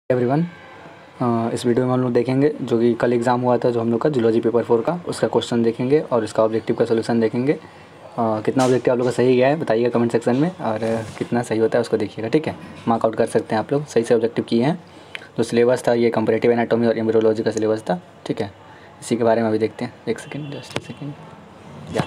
Everyone, इस video में हम लोग देखेंगे जो कि कल एग्ज़ाम हुआ था जो हम लोग का जूलॉजी पेपर 4 का, उसका क्वेश्चन देखेंगे और इसका ऑब्जेक्टिव का सोल्यूशन देखेंगे। कितना ऑब्जेक्टिव आप लोग का सही गया है बताइएगा कमेंट सेक्शन में, और कितना सही होता है उसको देखिएगा। ठीक है, मार्क आउट कर सकते हैं आप लोग, सही से ऑब्जेक्टिव किए हैं। जो सिलेबस था ये कंपैरेटिव एनाटॉमी और एम्ब्रियोलॉजी का सिलेबस था। ठीक है, इसी के बारे में अभी देखते हैं। एक सेकेंड, जस्ट एक सेकेंड। या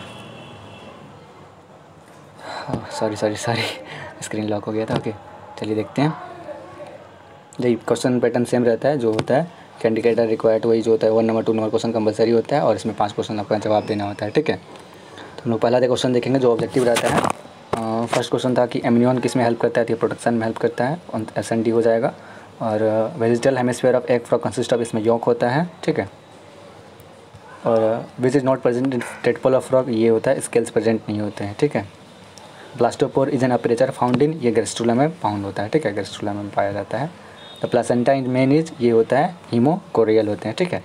सॉरी स्क्रीन लॉक हो गया था। ओके, चलिए देखते हैं। यही क्वेश्चन पैटर्न सेम रहता है, जो होता है कैंडिडेटर रिक्वायर्ड वही जो होता है 1 नंबर 2 नंबर क्वेश्चन कंपलसरी होता है, और इसमें 5 क्वेश्चन आपका जवाब देना होता है। ठीक है, तो हम लोग पहला क्वेश्चन देखेंगे जो ऑब्जेक्टिव रहता है। फर्स्ट क्वेश्चन था कि एमनियन किस में हेल्प करता है, तो प्रोटेक्शन में हेल्प करता है, SND हो जाएगा। और vegetal hemisphere of egg frog consist of, इसमें यॉक होता है। ठीक है, और which is not present in tadpole of frog, ये होता है स्केल्स प्रेजेंट नहीं होते हैं। ठीक है, blastopore is an aperture found in, ये गैस्ट्रुला में फाउंड होता है। ठीक है, गैस्ट्रुला में पाया जाता है। The placenta in men is, ये होता है हीमोकोरियल होते हैं। ठीक है,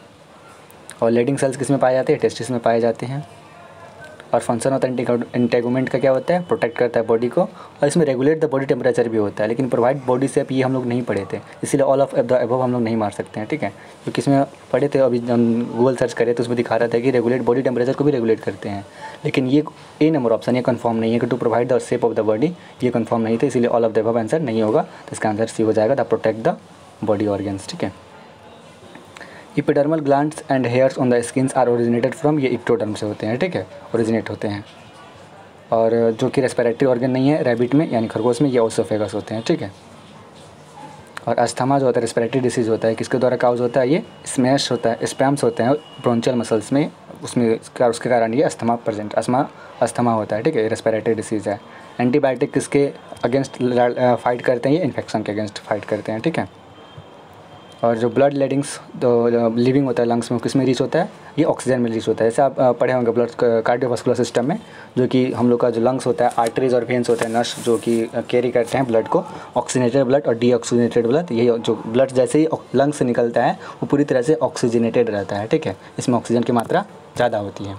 और लेडिंग सेल्स किस में पाए जाते हैं, टेस्टिस में पाए जाते हैं। और फंक्शन होता है इंटेगुमेंट का क्या होता है, प्रोटेक्ट करता है बॉडी को, और इसमें रेगुलेट द बॉडी टेम्परेचर भी होता है। लेकिन प्रोवाइड बॉडी शेप ये हम लोग नहीं पढ़े थे, इसीलिए ऑल ऑफ द अबव हम लोग नहीं मार सकते हैं। ठीक है, क्योंकि इसमें पढ़े थे, अभी हम गूगल सर्च करे तो उसमें दिखा रहा था कि रेगुलेट बॉडी टेम्परेचर को भी रेगुलेट करते हैं। लेकिन ये ए नंबर ऑप्शन ये कंफर्म नहीं है कि to provide the shape of the body, ये कंफर्म नहीं था, इसीलिए all of the above answer नहीं होगा। तो इसका आंसर सी हो जाएगा, the protect the body organs. ठीक है, epidermal glands and hairs on the skins are originated from, ये इक्टोडर्म से होते हैं। ठीक है, ओरिजिनेट होते हैं। और जो कि रेस्पिरेटरी ऑर्गन नहीं है रैबिट में यानी खरगोश में, ये ओसोफेगस होते हैं। ठीक है, और अस्थमा जो होता है रेस्पिरेटरी डिसीज़ होता है, किसके द्वारा काउज होता है, ये स्मैश होता है, स्पैम्स होते हैं ब्रोंचियल मसल्स में, उसके कारण ये अस्थमा होता है। ठीक है, रेस्पिरेटरी डिसीज़ है। एंटीबायोटिक किसके अगेंस्ट फाइट करते हैं, ये इन्फेक्शन के अगेंस्ट फाइट करते हैं। ठीक है, और जो ब्लड लेडिंग्स जो लिविंग होता है लंग्स में, किस में रीच होता है, ये ऑक्सीजन में रीच होता है। जैसे आप पढ़े होंगे ब्लड कार्डियोवास्कुलर सिस्टम में, जो कि हम लोग का जो लंग्स होता है, आर्टरीज और वेन्स होते हैं, नर्स जो कि कैरी करते हैं ब्लड को, ऑक्सीजनेटेड ब्लड और डीऑक्सीजनेटेड ब्लड। ये जो ब्लड जैसे ही लंग्स से निकलता है वो पूरी तरह से ऑक्सीजनेटेड रहता है। ठीक है, इसमें ऑक्सीजन की मात्रा ज़्यादा होती है।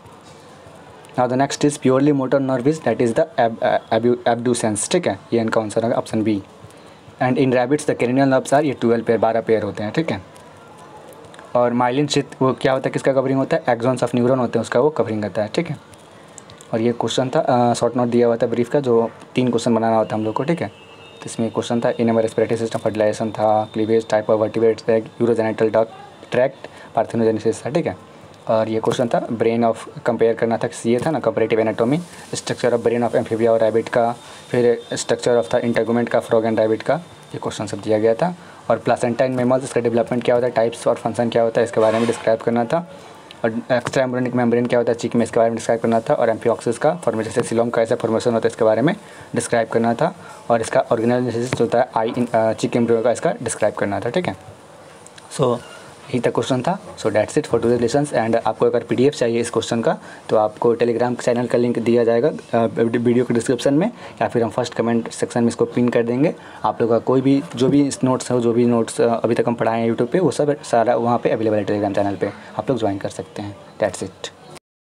Now the next is purely motor nerve, that is the abducens. ठीक है, ये इनका आंसर है option B. And in rabbits the cranial nerves are, ये 12 पेयर 12 पेयर होते हैं। ठीक है, और माइलिन शीथ वो क्या होता है, किसका कवरिंग होता है, एक्सॉन्स ऑफ न्यूरॉन होते हैं, उसका वो कवरिंग करता है। ठीक है, और ये क्वेश्चन था शॉर्ट नोट दिया हुआ था ब्रीफ का, जो 3 क्वेश्चन बनाना होता है हम लोग को। ठीक है, तो इसमें क्वेश्चन था इन रेस्पिरेटरी सिस्टम, फर्टिलाइजेशन था, cleavage, type of vertebrates, urogenital tract, parthenogenesis था। ठीक है, और ये क्वेश्चन था ब्रेन ऑफ, कंपेयर करना था, ये था ना comparative anatomy, structure of brain of amphibia और रैबिट का, फिर स्ट्रक्चर ऑफ था इंटेगुमेंट का फ्रॉग एंड रैबिट का, ये क्वेश्चन सब दिया गया था। और प्लासेंटा इन मैमल्स, इसका डेवलपमेंट क्या होता है, टाइप्स और फंक्शन क्या होता है, इसके बारे में डिस्क्राइब करना था। और एक्स्ट्रा एम्ब्रियोनिक मेम्ब्रेन क्या होता है चिक में, इसके बारे में डिस्क्राइब करना था। और एम्फिऑक्सिस का फॉर्मेशन, जैसे सिलोम का ऐसा फॉर्मेशन होता है, इसके बारे में डिस्क्राइब करना था। और इसका ऑर्गेनाइजेशन जो होता है आई इन चिक एम्ब्रियो का, इसका डिस्क्राइब करना था। ठीक है, सो यही तक क्वेश्चन था। So that's it for today lessons. And आपको अगर PDF चाहिए इस क्वेश्चन का, तो आपको टेलीग्राम चैनल का लिंक दिया जाएगा वीडियो के डिस्क्रिप्शन में, या फिर हम फर्स्ट कमेंट सेक्शन में इसको पिन कर देंगे। आप लोग का कोई भी जो भी नोट्स हो, जो भी नोट्स अभी तक हम पढ़ाए हैं यूट्यूब पे, वो सब सारा वहाँ पे अवेलेबल है टेलीग्राम चैनल पे, आप लोग ज्वाइन कर सकते हैं। That's it.